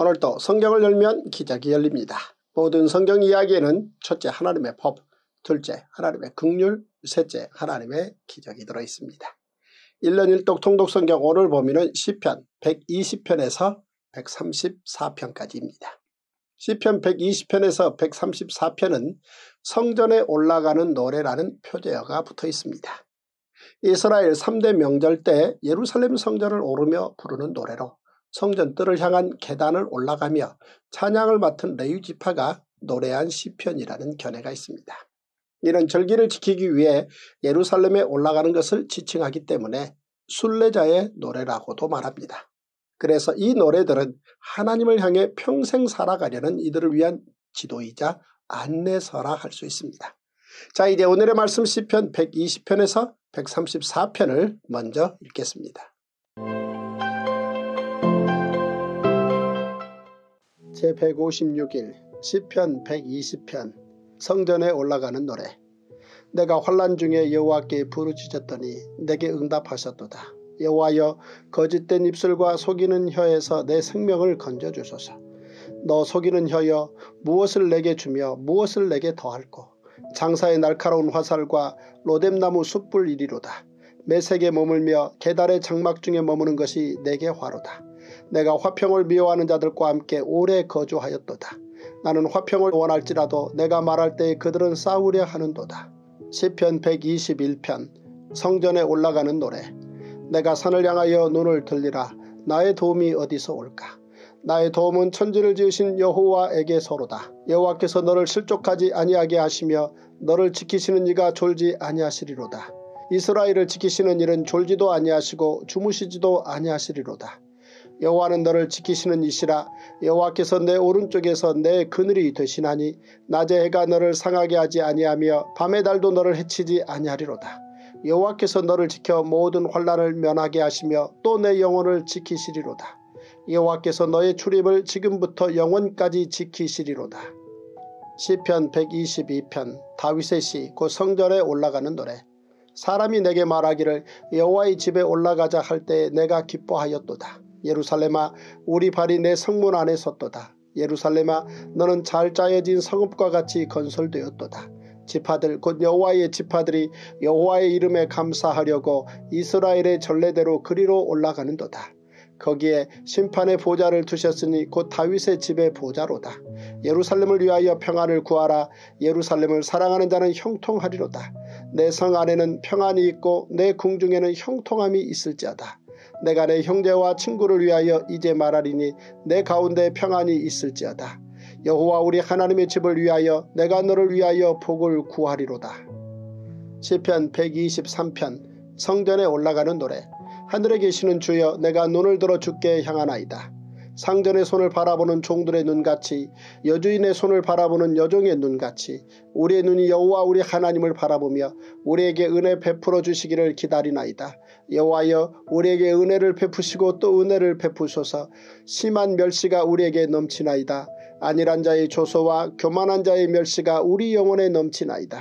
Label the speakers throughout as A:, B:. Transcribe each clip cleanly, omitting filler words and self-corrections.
A: 오늘도 성경을 열면 기적이 열립니다. 모든 성경 이야기에는 첫째 하나님의 법, 둘째 하나님의 긍휼, 셋째 하나님의 기적이 들어있습니다. 1년 1독 통독 성경 오늘 범위는 시편 120편에서 134편까지입니다. 시편 120편에서 134편은 성전에 올라가는 노래라는 표제어가 붙어 있습니다. 이스라엘 3대 명절 때 예루살렘 성전을 오르며 부르는 노래로 성전 뜰을 향한 계단을 올라가며 찬양을 맡은 레위 지파가 노래한 시편이라는 견해가 있습니다. 이런 절기를 지키기 위해 예루살렘에 올라가는 것을 지칭하기 때문에 순례자의 노래라고도 말합니다. 그래서 이 노래들은 하나님을 향해 평생 살아가려는 이들을 위한 지도이자 안내서라 할 수 있습니다. 자, 이제 오늘의 말씀 시편 120편에서 134편을 먼저 읽겠습니다. 제156일 시편 120편 성전에 올라가는 노래. 내가 환난 중에 여호와께 부르짖었더니 내게 응답하셨도다. 여호와여, 거짓된 입술과 속이는 혀에서 내 생명을 건져주소서. 너 속이는 혀여, 무엇을 내게 주며 무엇을 내게 더할꼬. 장사의 날카로운 화살과 로뎀나무 숯불 이리로다. 매색에 머물며 계달의 장막 중에 머무는 것이 내게 화로다. 내가 화평을 미워하는 자들과 함께 오래 거주하였도다. 나는 화평을 원할지라도 내가 말할 때에 그들은 싸우려 하는도다. 시편 121편 성전에 올라가는 노래. 내가 산을 향하여 눈을 들리라. 나의 도움이 어디서 올까. 나의 도움은 천지를 지으신 여호와에게서로다. 여호와께서 너를 실족하지 아니하게 하시며 너를 지키시는 이가 졸지 아니하시리로다. 이스라엘을 지키시는 이는 졸지도 아니하시고 주무시지도 아니하시리로다. 여호와는 너를 지키시는 이시라. 여호와께서 내 오른쪽에서 내 그늘이 되시나니 낮의 해가 너를 상하게 하지 아니하며 밤의 달도 너를 해치지 아니하리로다. 여호와께서 너를 지켜 모든 환난을 면하게 하시며 또 내 영혼을 지키시리로다. 여호와께서 너의 출입을 지금부터 영원까지 지키시리로다. 시편 122편 다윗의 시 곧 성전에 올라가는 노래. 사람이 내게 말하기를 여호와의 집에 올라가자 할 때에 내가 기뻐하였도다. 예루살렘아, 우리 발이 내 성문 안에 섰도다. 예루살렘아, 너는 잘 짜여진 성읍과 같이 건설되었도다. 지파들 곧 여호와의 지파들이 여호와의 이름에 감사하려고 이스라엘의 전례대로 그리로 올라가는도다. 거기에 심판의 보좌를 두셨으니 곧 다윗의 집의 보좌로다. 예루살렘을 위하여 평안을 구하라. 예루살렘을 사랑하는 자는 형통하리로다. 내 성 안에는 평안이 있고 내 궁중에는 형통함이 있을지어다. 내가 내 형제와 친구를 위하여 이제 말하리니 내 가운데 평안이 있을지어다. 여호와 우리 하나님의 집을 위하여 내가 너를 위하여 복을 구하리로다. 시편 123편 성전에 올라가는 노래. 하늘에 계시는 주여, 내가 눈을 들어 주께 향하나이다. 상전의 손을 바라보는 종들의 눈같이, 여주인의 손을 바라보는 여종의 눈같이 우리의 눈이 여호와 우리 하나님을 바라보며 우리에게 은혜 베풀어 주시기를 기다리나이다. 여호와여, 우리에게 은혜를 베푸시고 또 은혜를 베푸소서. 심한 멸시가 우리에게 넘치나이다. 안일한 자의 조소와 교만한 자의 멸시가 우리 영혼에 넘치나이다.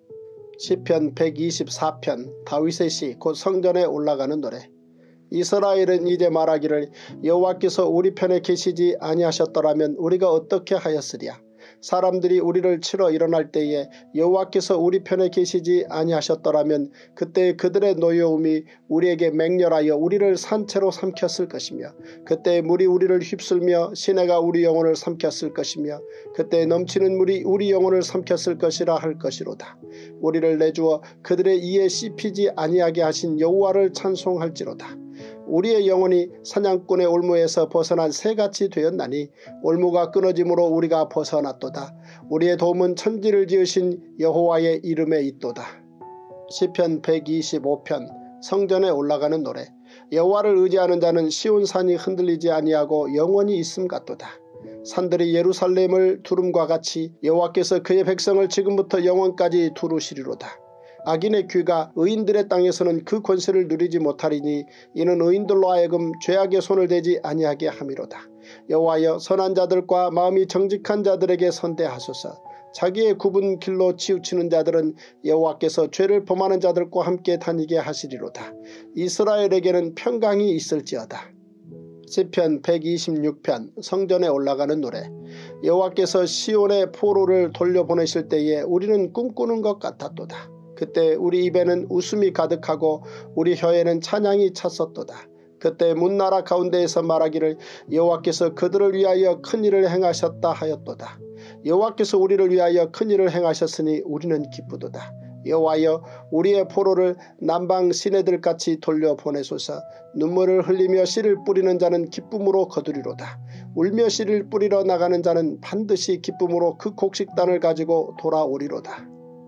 A: 시편 124편 다윗의 시 곧 성전에 올라가는 노래. 이스라엘은 이제 말하기를 여호와께서 우리 편에 계시지 아니하셨더라면 우리가 어떻게 하였으랴. 사람들이 우리를 치러 일어날 때에 여호와께서 우리 편에 계시지 아니하셨더라면 그때 그들의 노여움이 우리에게 맹렬하여 우리를 산채로 삼켰을 것이며 그때 물이 우리를 휩쓸며 시내가 우리 영혼을 삼켰을 것이며 그때 넘치는 물이 우리 영혼을 삼켰을 것이라 할 것이로다. 우리를 내주어 그들의 이에 씹히지 아니하게 하신 여호와를 찬송할지로다. 우리의 영혼이 사냥꾼의 올무에서 벗어난 새같이 되었나니 올무가 끊어짐으로 우리가 벗어났도다. 우리의 도움은 천지를 지으신 여호와의 이름에 있도다. 시편 125편 성전에 올라가는 노래. 여호와를 의지하는 자는 시온산이 흔들리지 아니하고 영원히 있음 같도다. 산들이 예루살렘을 두름과 같이 여호와께서 그의 백성을 지금부터 영원까지 두루시리로다. 악인의 귀가 의인들의 땅에서는 그 권세를 누리지 못하리니 이는 의인들로 하여금 죄악의 손을 대지 아니하게 함이로다. 여호와여, 선한 자들과 마음이 정직한 자들에게 선대하소서. 자기의 굽은 길로 치우치는 자들은 여호와께서 죄를 범하는 자들과 함께 다니게 하시리로다. 이스라엘에게는 평강이 있을지어다. 시편 126편 성전에 올라가는 노래. 여호와께서 시온의 포로를 돌려보내실 때에 우리는 꿈꾸는 것 같았도다. 그때 우리 입에는 웃음이 가득하고 우리 혀에는 찬양이 찼었도다. 그때 문나라 가운데에서 말하기를 여호와께서 그들을 위하여 큰일을 행하셨다 하였도다. 여호와께서 우리를 위하여 큰일을 행하셨으니 우리는 기쁘도다. 여호와여 우리의 포로를 남방 시내들같이 돌려보내소서. 눈물을 흘리며 씨를 뿌리는 자는 기쁨으로 거두리로다. 울며 씨를 뿌리러 나가는 자는 반드시 기쁨으로 그 곡식단을 가지고 돌아오리로다.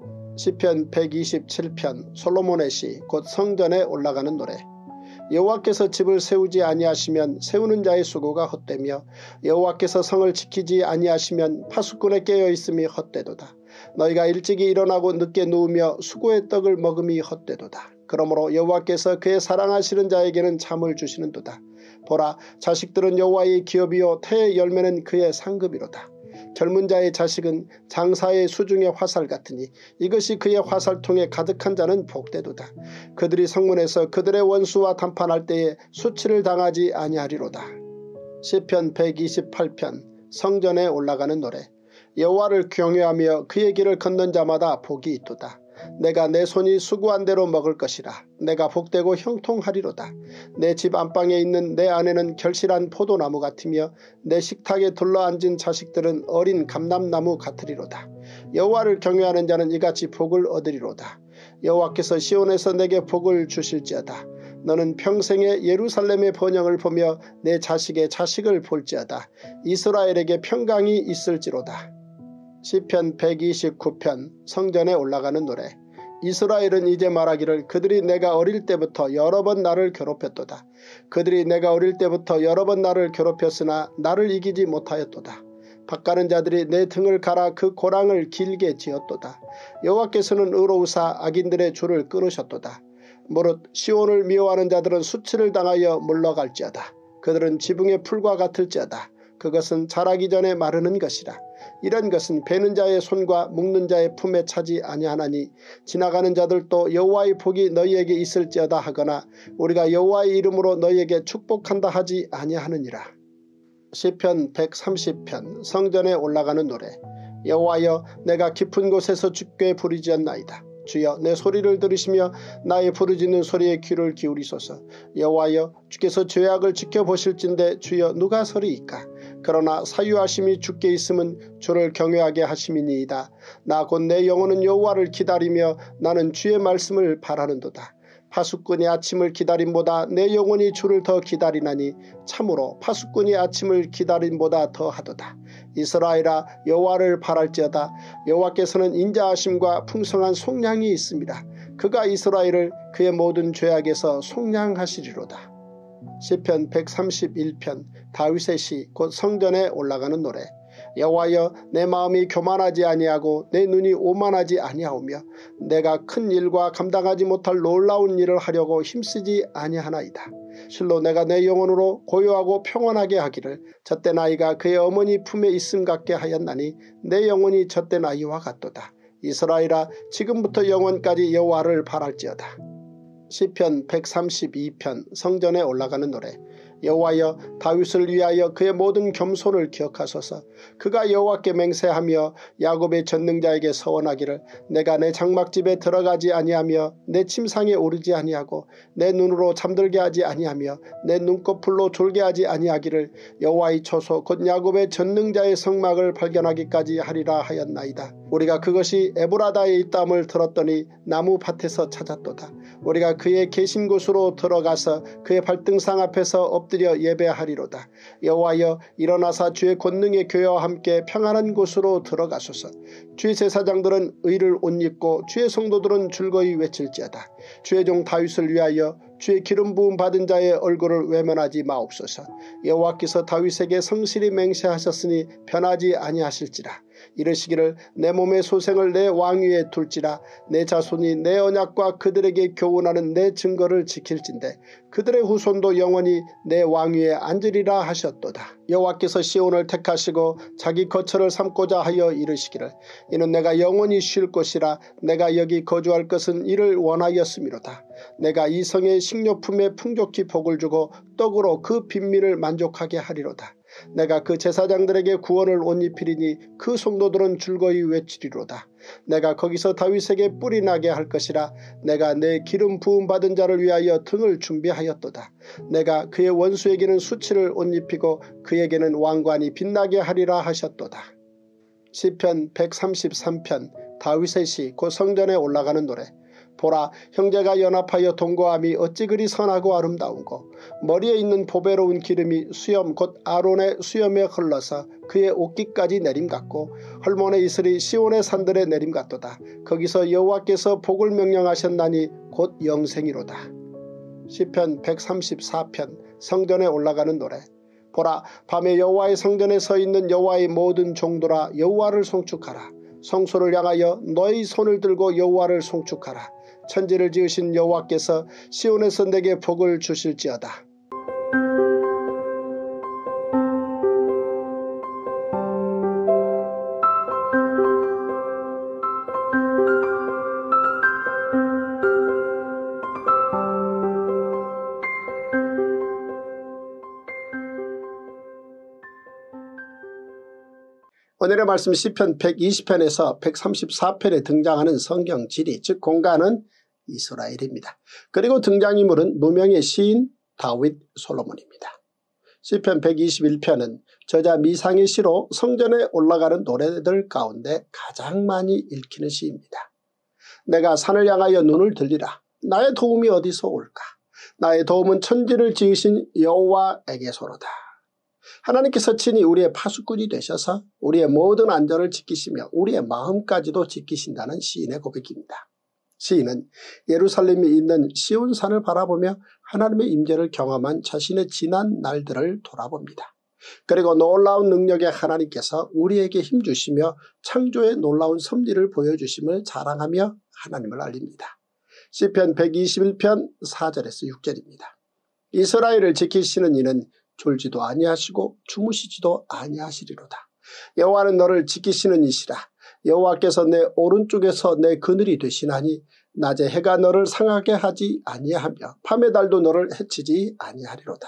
A: 시편 127편 솔로몬의 시 곧 성전에 올라가는 노래. 여호와께서 집을 세우지 아니하시면 세우는 자의 수고가 헛되며 여호와께서 성을 지키지 아니하시면 파수꾼의 깨어있음이 헛되도다. 너희가 일찍이 일어나고 늦게 누우며 수고의 떡을 먹음이 헛되도다. 그러므로 여호와께서 그의 사랑하시는 자에게는 잠을 주시는도다. 보라, 자식들은 여호와의 기업이요 태의 열매는 그의 상급이로다. 젊은 자의 자식은 장사의 수중의 화살 같으니 이것이 그의 화살통에 가득한 자는 복되도다. 그들이 성문에서 그들의 원수와談판할 때에 수치를 당하지 아니하리로다. 시편 128편 성전에 올라가는 노래. 여호와를 경외하며 그의 길을 걷는 자마다 복이 있도다. 내가 내 손이 수고한 대로 먹을 것이라. 내가 복되고 형통하리로다. 내 집 안방에 있는 내 아내는 결실한 포도나무 같으며 내 식탁에 둘러앉은 자식들은 어린 감람나무 같으리로다. 여호와를 경외하는 자는 이같이 복을 얻으리로다. 여호와께서 시온에서 내게 복을 주실지어다. 너는 평생에 예루살렘의 번영을 보며 내 자식의 자식을 볼지어다. 이스라엘에게 평강이 있을지로다. 시편 129편 성전에 올라가는 노래. 이스라엘은 이제 말하기를 그들이 내가 어릴 때부터 여러 번 나를 괴롭혔도다. 그들이 내가 어릴 때부터 여러 번 나를 괴롭혔으나 나를 이기지 못하였도다. 밭가는 자들이 내 등을 갈아 그 고랑을 길게 지었도다. 여호와께서는 의로우사 악인들의 줄을 끊으셨도다. 무릇 시온을 미워하는 자들은 수치를 당하여 물러갈지어다. 그들은 지붕의 풀과 같을지어다. 그것은 자라기 전에 마르는 것이라. 이런 것은 베는 자의 손과 묶는 자의 품에 차지 아니하나니 지나가는 자들도 여호와의 복이 너희에게 있을지어다 하거나 우리가 여호와의 이름으로 너희에게 축복한다 하지 아니하느니라. 시편 130편 성전에 올라가는 노래. 여호와여 내가 깊은 곳에서 주께 부르짖었나이다. 주여 내 소리를 들으시며 나의 부르짖는 소리에 귀를 기울이소서. 여호와여 주께서 죄악을 지켜보실진데 주여 누가 서리이까. 그러나 사유하심이 주께 있음은 주를 경외하게 하심이니이다. 나 곧 내 영혼은 여호와를 기다리며 나는 주의 말씀을 바라는도다. 파수꾼이 아침을 기다림보다 내 영혼이 주를 더 기다리나니 참으로 파수꾼이 아침을 기다림보다 더하도다. 이스라엘아 여호와를 바랄지어다. 여호와께서는 인자하심과 풍성한 속량이 있습니다. 그가 이스라엘을 그의 모든 죄악에서 속량하시리로다. 시편 131편 다윗의 시 곧 성전에 올라가는 노래. 여호와여 내 마음이 교만하지 아니하고 내 눈이 오만하지 아니하오며 내가 큰 일과 감당하지 못할 놀라운 일을 하려고 힘쓰지 아니하나이다. 실로 내가 내 영혼으로 고요하고 평안하게 하기를 젖된 아이가 그의 어머니 품에 있음 같게 하였나니 내 영혼이 젖된 아이와 같도다. 이스라엘아 지금부터 영원까지 여호와를 바랄지어다. 시편 132편 성전에 올라가는 노래. 여호와여 다윗을 위하여 그의 모든 겸손을 기억하소서. 그가 여호와께 맹세하며 야곱의 전능자에게 서원하기를 내가 내 장막집에 들어가지 아니하며 내 침상에 오르지 아니하고 내 눈으로 잠들게 하지 아니하며 내 눈꺼풀로 졸게 하지 아니하기를 여호와의 초소 곧 야곱의 전능자의 성막을 발견하기까지 하리라 하였나이다. 우리가 그것이 에브라다에 있다함을 들었더니 나무 밭에서 찾았도다. 우리가 그의 계신 곳으로 들어가서 그의 발등상 앞에서 엎드려 예배하리로다. 여호와여 일어나사 주의 권능의 교회와 함께 평안한 곳으로 들어가소서. 주의 제사장들은 의를 옷 입고 주의 성도들은 즐거이 외칠지어다. 주의 종 다윗을 위하여 주의 기름 부음 받은 자의 얼굴을 외면하지 마옵소서. 여호와께서 다윗에게 성실히 맹세하셨으니 변하지 아니하실지라. 이르시기를 내 몸의 소생을 내 왕위에 둘지라. 내 자손이 내 언약과 그들에게 교훈하는 내 증거를 지킬진대 그들의 후손도 영원히 내 왕위에 앉으리라 하셨도다. 여호와께서 시온을 택하시고 자기 거처를 삼고자 하여 이르시기를 이는 내가 영원히 쉴 곳이라. 내가 여기 거주할 것은 이를 원하였음이로다. 내가 이 성의 식료품에 풍족히 복을 주고 떡으로 그 빈민을 만족하게 하리로다. 내가 그 제사장들에게 구원을 옷 입히리니 그 성도들은 즐거이 외치리로다. 내가 거기서 다윗에게 뿔이 나게 할 것이라. 내가 내 기름 부음 받은 자를 위하여 등을 준비하였도다. 내가 그의 원수에게는 수치를 옷 입히고 그에게는 왕관이 빛나게 하리라 하셨도다. 시편 133편 다윗의 시 곧 성전에 올라가는 노래. 보라, 형제가 연합하여 동거함이 어찌 그리 선하고 아름다운고 머리에 있는 보배로운 기름이 수염 곧 아론의 수염에 흘러서 그의 옷깃까지 내림같고 헐몬의 이슬이 시온의 산들에 내림같도다. 거기서 여호와께서 복을 명령하셨나니 곧 영생이로다. 시편 134편 성전에 올라가는 노래. 보라, 밤에 여호와의 성전에 서 있는 여호와의 모든 종들아 여호와를 송축하라. 성소를 향하여 너의 손을 들고 여호와를 송축하라. 천지를 지으신 여호와께서 시온에서 내게 복을 주실지어다. 오늘의 말씀 시편 120편에서 134편에 등장하는 성경 지리 즉 공간은 이스라엘입니다. 그리고 등장인물은 무명의 시인 다윗 솔로몬입니다. 시편 121편은 저자 미상의 시로 성전에 올라가는 노래들 가운데 가장 많이 읽히는 시입니다. 내가 산을 향하여 눈을 들리라. 나의 도움이 어디서 올까? 나의 도움은 천지를 지으신 여호와에게서로다. 하나님께서 친히 우리의 파수꾼이 되셔서 우리의 모든 안전을 지키시며 우리의 마음까지도 지키신다는 시인의 고백입니다. 시인은 예루살렘이 있는 시온산을 바라보며 하나님의 임재를 경험한 자신의 지난 날들을 돌아봅니다. 그리고 놀라운 능력의 하나님께서 우리에게 힘주시며 창조의 놀라운 섭리를 보여주심을 자랑하며 하나님을 알립니다. 시편 121편 4절에서 6절입니다. 이스라엘을 지키시는 이는 졸지도 아니하시고 주무시지도 아니하시리로다. 여호와는 너를 지키시는 이시라. 여호와께서 내 오른쪽에서 내 그늘이 되시나니 낮에 해가 너를 상하게 하지 아니하며 밤의 달도 너를 해치지 아니하리로다.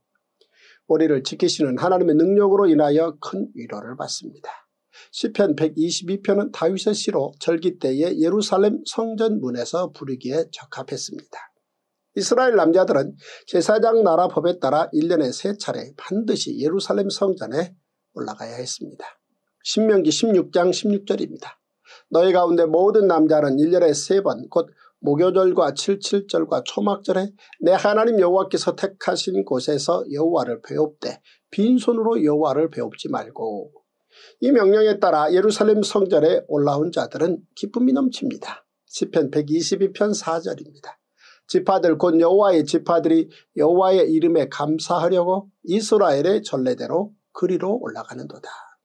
A: 우리를 지키시는 하나님의 능력으로 인하여 큰 위로를 받습니다. 시편 122편은 다윗의 시로 절기 때에 예루살렘 성전 문에서 부르기에 적합했습니다. 이스라엘 남자들은 제사장 나라 법에 따라 1년에 3차례 반드시 예루살렘 성전에 올라가야 했습니다. 신명기 16장 16절입니다. 너희 가운데 모든 남자는 1년에 3번 곧 목요절과 77절과 초막절에 내 하나님 여호와께서 택하신 곳에서 여호와를 배웁되 빈손으로 여호와를 배웁지 말고. 이 명령에 따라 예루살렘 성전에 올라온 자들은 기쁨이 넘칩니다. 시편 122편 4절입니다. 지파들 곧 여호와의 지파들이 여호와의 이름에 감사하려고 이스라엘의 전례대로 그리로 올라가는도다.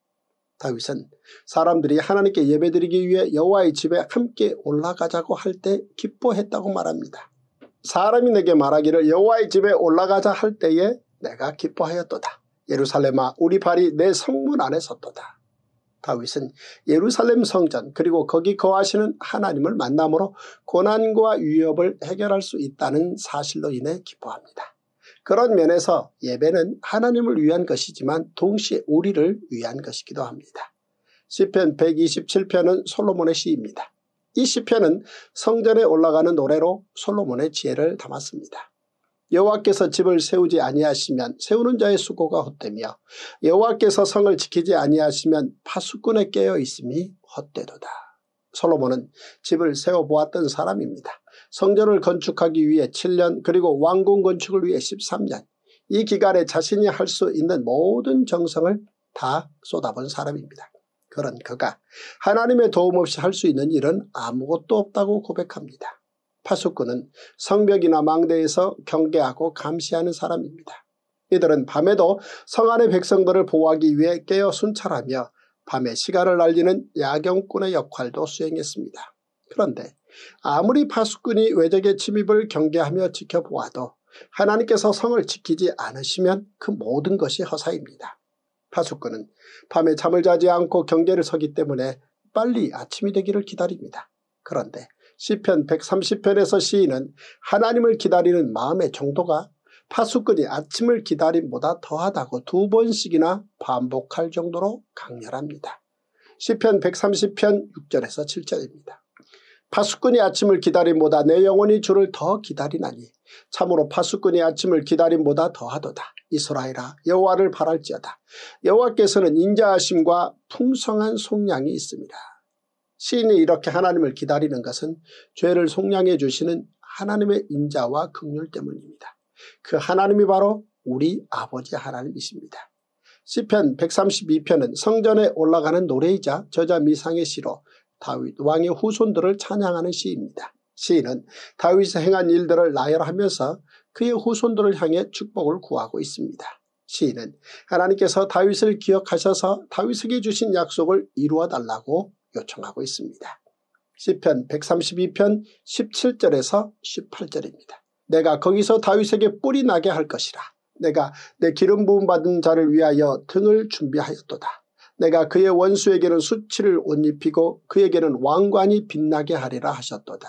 A: 다윗은 사람들이 하나님께 예배드리기 위해 여호와의 집에 함께 올라가자고 할 때 기뻐했다고 말합니다. 사람이 내게 말하기를 여호와의 집에 올라가자 할 때에 내가 기뻐하였도다. 예루살렘아 우리 발이 내 성문 안에 섰도다. 다윗은 예루살렘 성전 그리고 거기 거하시는 하나님을 만남으로 고난과 위협을 해결할 수 있다는 사실로 인해 기뻐합니다. 그런 면에서 예배는 하나님을 위한 것이지만 동시에 우리를 위한 것이기도 합니다. 시편 127편은 솔로몬의 시입니다. 이 시편은 성전에 올라가는 노래로 솔로몬의 지혜를 담았습니다. 여호와께서 집을 세우지 아니하시면 세우는 자의 수고가 헛되며 여호와께서 성을 지키지 아니하시면 파수꾼에 깨어 있음이 헛되도다. 솔로몬은 집을 세워보았던 사람입니다. 성전을 건축하기 위해 7년 그리고 왕궁 건축을 위해 13년 이 기간에 자신이 할 수 있는 모든 정성을 다 쏟아본 사람입니다. 그런 그가 하나님의 도움 없이 할 수 있는 일은 아무것도 없다고 고백합니다. 파수꾼은 성벽이나 망대에서 경계하고 감시하는 사람입니다. 이들은 밤에도 성 안의 백성들을 보호하기 위해 깨어 순찰하며 밤에 시간을 알리는 야경꾼의 역할도 수행했습니다. 그런데 아무리 파수꾼이 외적의 침입을 경계하며 지켜보아도 하나님께서 성을 지키지 않으시면 그 모든 것이 허사입니다. 파수꾼은 밤에 잠을 자지 않고 경계를 서기 때문에 빨리 아침이 되기를 기다립니다. 그런데 시편 130편에서 시인은 하나님을 기다리는 마음의 정도가 파수꾼이 아침을 기다림보다 더하다고 2번씩이나 반복할 정도로 강렬합니다. 시편 130편 6절에서 7절입니다. 파수꾼이 아침을 기다림보다 내 영혼이 주를 더 기다리나니 참으로 파수꾼이 아침을 기다림보다 더하도다. 이스라엘아 여호와를 바랄지어다. 여호와께서는 인자하심과 풍성한 속량이 있습니다. 시인이 이렇게 하나님을 기다리는 것은 죄를 속량해 주시는 하나님의 인자와 긍휼 때문입니다. 그 하나님이 바로 우리 아버지 하나님이십니다. 시편 132편은 성전에 올라가는 노래이자 저자 미상의 시로 다윗 왕의 후손들을 찬양하는 시입니다. 시인은 다윗이 행한 일들을 나열하면서 그의 후손들을 향해 축복을 구하고 있습니다. 시인은 하나님께서 다윗을 기억하셔서 다윗에게 주신 약속을 이루어달라고 요청하고 있습니다. 시편 132편 17절에서 18절입니다. 내가 거기서 다윗에게 뿔이 나게 할 것이라. 내가 내 기름 부음 받은 자를 위하여 등을 준비하였도다. 내가 그의 원수에게는 수치를 옷 입히고 그에게는 왕관이 빛나게 하리라 하셨도다.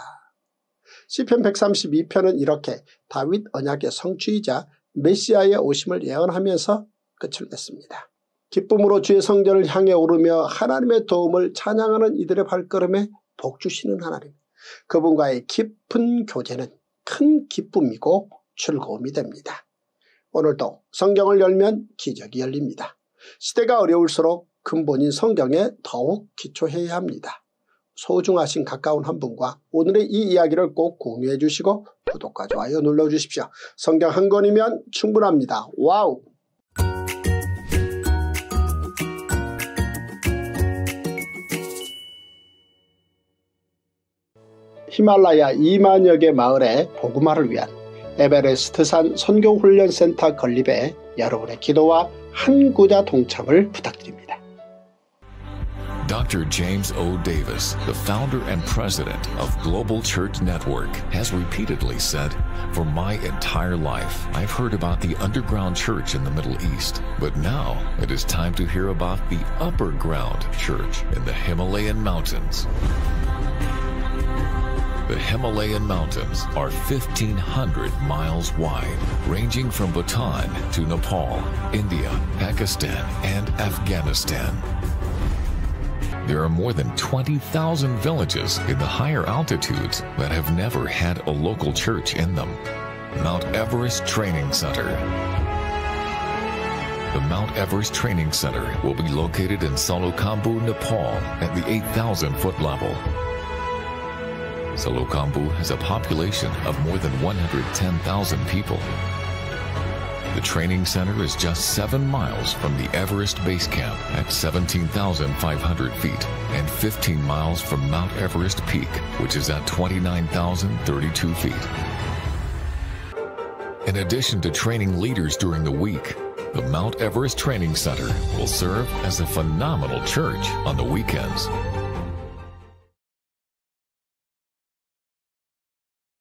A: 시편 132편은 이렇게 다윗 언약의 성취이자 메시아의 오심을 예언하면서 끝을 냈습니다. 기쁨으로 주의 성전을 향해 오르며 하나님의 도움을 찬양하는 이들의 발걸음에 복 주시는 하나님. 그분과의 깊은 교제는 큰 기쁨이고 즐거움이 됩니다. 오늘도 성경을 열면 기적이 열립니다. 시대가 어려울수록 근본인 성경에 더욱 기초해야 합니다. 소중하신 가까운 한 분과 오늘의 이 이야기를 꼭 공유해 주시고 구독과 좋아요 눌러주십시오. 성경 한 권이면 충분합니다. 와우! 히말라야 2만여 개 마을의 복음화를 위한 에베레스트산 선교훈련센터 건립에 여러분의 기도와 한 구자 동참을 부탁드립니다.
B: Dr. James O. Davis, the founder and president of Global Church Network, has repeatedly said, "For my entire life, I've heard about the underground church in the Middle East, but now it is time to hear about the upper ground church in the Himalayan mountains." The Himalayan mountains are 1,500 miles wide, ranging from Bhutan to Nepal, India, Pakistan, and Afghanistan. There are more than 20,000 villages in the higher altitudes that have never had a local church in them. Mount Everest Training Center. The Mount Everest Training Center will be located in Salokambu, Nepal at the 8,000-foot level. Salokambu has a population of more than 110,000 people. The training center is just 7 miles from the Everest Base Camp at 17,500 feet and 15 miles from Mount Everest Peak, which is at 29,032 feet. In addition to training leaders during the week, the Mount Everest Training Center will serve as a phenomenal church on the weekends.